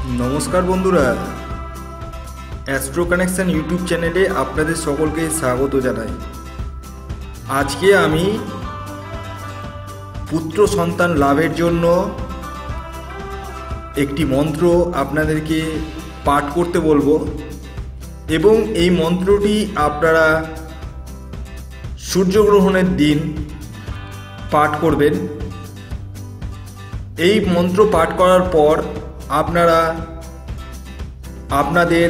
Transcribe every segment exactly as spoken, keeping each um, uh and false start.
नमस्कार बंधुरा astro connection YouTube चैनेले आपनादेर सकलके स्वागत जानाई। आज के आमी पुत्र सन्तान लाभेर जोन्नो एकटी मंत्र आपनादेरके पाठ करते बोलबो एबं एई मंत्रटी आपनारा सूर्यग्रहणेर दिन पाठ करबेन। एई मंत्र पाठ करार पर आपनारा आपनादेर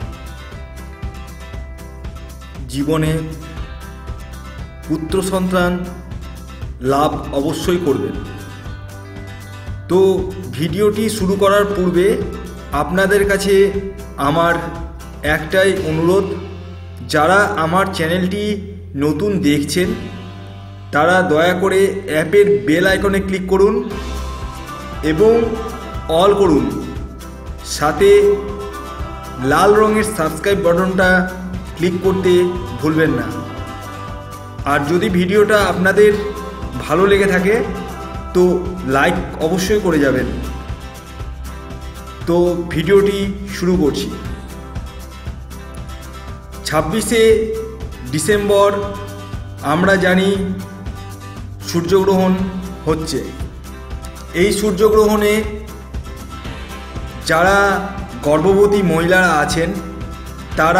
जीवने पुत्र सन्तान लाभ अवश्य करबेन। तो भिडियोटी शुरू करार पूर्वे आपनादेर काछे आमार एकटाई अनुरोध, जारा आमार चैनलटी नतून देखछेन तारा दया करे ऐपेर बेल आइकने क्लिक करुन एबं अल करुन, साथे लाल रंगेर सबस्क्राइब बटनटा क्लिक करते भूलबेन ना। और यदि भिडियोटा आपनादेर भालो लेगे थाके तो लाइक अवश्य करे जाबेन। तो भिडियोटी शुरू करछि। छब्बीसे डिसेम्बर आमरा जानी सूर्यग्रहण होच्छे। এই সূর্যগ্রহণে যারা গর্ভবতী মহিলারা আছেন তারা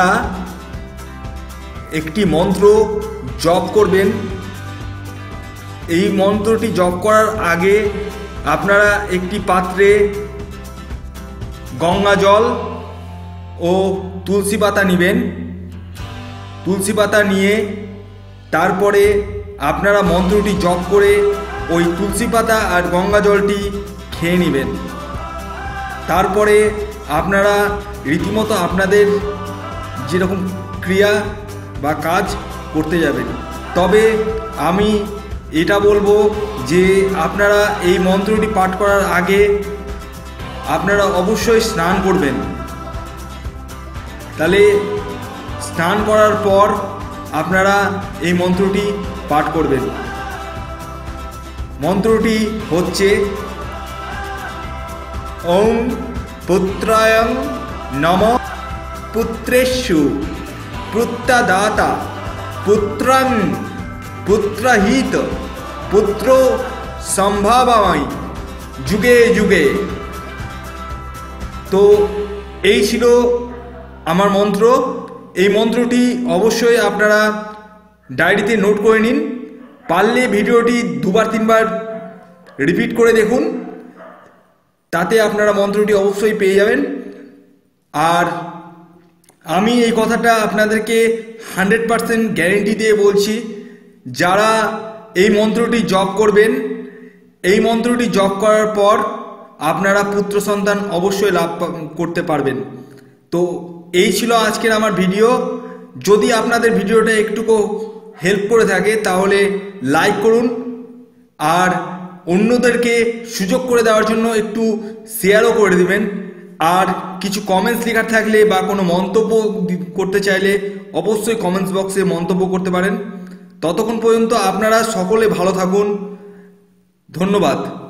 একটি মন্ত্র জপ করবেন। এই মন্ত্রটি জপ করার আগে আপনারা একটি পাত্রে গঙ্গা জল ও তুলসী পাতা নেবেন। তুলসী পাতা নিয়ে তারপরে আপনারা মন্ত্রটি জপ করে ওই তুলসী পাতা আর গঙ্গা জলটি খেয়ে নেবেন। তারপরে আপনারা রীতিমতো আপনাদের যেরকম ক্রিয়া বা কাজ করতে যাবেন। তবে আমি এটা বলবো যে আপনারা এই মন্ত্রটি পাঠ করার আগে আপনারা অবশ্যই স্নান করবেন। তাহলে স্নান করার পর আপনারা এই মন্ত্রটি পাঠ করবেন। मंत्रटी होच्छे ओं पुत्रायं नमः पुत्रेषु पुत्रदाता पुत्रं पुत्रहित पुत्रो सम्भावामि जुगे जुगे। तो এই ছিল আমার মন্ত্র। এই মন্ত্রটি অবশ্যই আপনারা ডায়েরিতে নোট করে নিন। পারলে ভিডিওটি দুবার তিনবার রিপিট করে দেখুন, তাতে আপনারা মন্ত্রটি অবশ্যই পেয়ে যাবেন। আর আমি এই কথাটা আপনাদেরকে হান্ড্রেড পারসেন্ট গ্যারেন্টি দিয়ে বলছি, যারা এই মন্ত্রটি জপ করবেন, এই মন্ত্রটি জপ করার পর আপনারা পুত্র সন্তান অবশ্যই লাভ করতে পারবেন। তো এই ছিল আজকের আমার ভিডিও। যদি আপনাদের ভিডিওটা একটুকু হেল্প করে থাকে তাহলে লাইক করুন আর অন্যদেরকে সুযোগ করে দেওয়ার জন্য একটু শেয়ারও করে দিবেন। আর কিছু কমেন্টস লেখার থাকলে বা কোনো মন্তব্য করতে চাইলে অবশ্যই কমেন্টস বক্সে মন্তব্য করতে পারেন। ততক্ষণ পর্যন্ত আপনারা সকলে ভালো থাকুন। ধন্যবাদ।